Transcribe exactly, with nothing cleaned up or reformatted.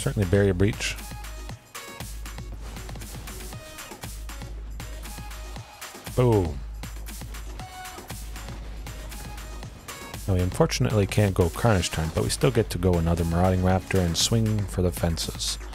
Certainly Barrier Breach. Boom. Now we unfortunately can't go Carnage Tyrant, but we still get to go another Marauding Raptor and swing for the fences.